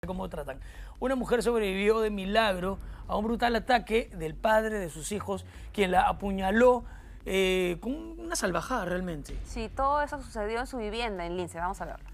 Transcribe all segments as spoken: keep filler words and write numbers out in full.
cómo tratan. Una mujer sobrevivió de milagro a un brutal ataque del padre de sus hijos, quien la apuñaló eh, con una salvajada realmente. Sí, todo eso sucedió en su vivienda en Lince. Vamos a verlo.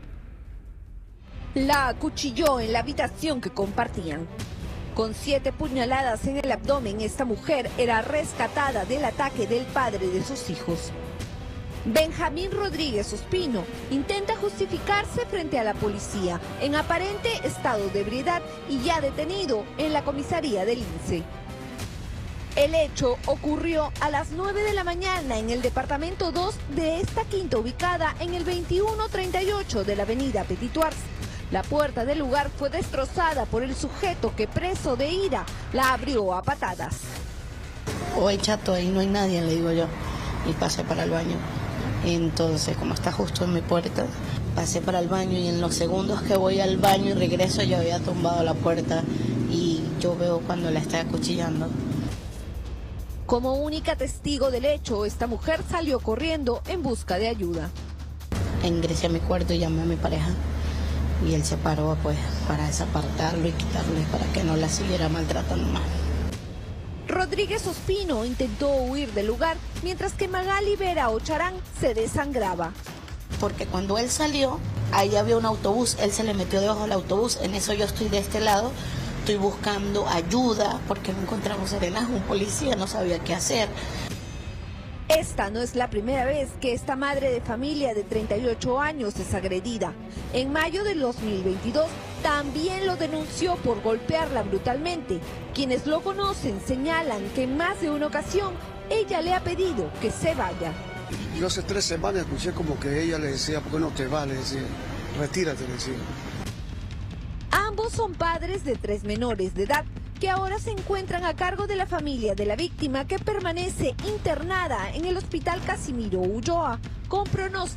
La acuchilló en la habitación que compartían. Con siete puñaladas en el abdomen, esta mujer era rescatada del ataque del padre de sus hijos. Benjamín Rodríguez Ospino intenta justificarse frente a la policía en aparente estado de ebriedad y ya detenido en la comisaría de Lince. El hecho ocurrió a las nueve de la mañana en el departamento dos de esta quinta ubicada en el veintiuno treinta y ocho de la avenida Petituars. La puerta del lugar fue destrozada por el sujeto que, preso de ira, la abrió a patadas. Oye, chato, ahí no hay nadie, le digo yo, y pasé para el baño. Entonces, como está justo en mi puerta, pasé para el baño y en los segundos que voy al baño y regreso yo había tumbado la puerta y yo veo cuando la está acuchillando. Como única testigo del hecho, esta mujer salió corriendo en busca de ayuda. Ingresé a mi cuarto y llamé a mi pareja y él se paró pues para desapartarlo y quitarle para que no la siguiera maltratando más. Rodríguez Ospino intentó huir del lugar, mientras que Magali Vera Ocharán se desangraba. Porque cuando él salió, ahí había un autobús, él se le metió debajo del autobús, en eso yo estoy de este lado, estoy buscando ayuda, porque no encontramos serenaje, un policía no sabía qué hacer. Esta no es la primera vez que esta madre de familia de treinta y ocho años es agredida. En mayo del dos mil veintidós también lo denunció por golpearla brutalmente. Quienes lo conocen señalan que en más de una ocasión ella le ha pedido que se vaya. Yo hace tres semanas escuché como que ella le decía, ¿por qué no te vas? Le decía, retírate, le decía. Ambos son padres de tres menores de edad que ahora se encuentran a cargo de la familia de la víctima, que permanece internada en el Hospital Casimiro Ulloa con pronóstico.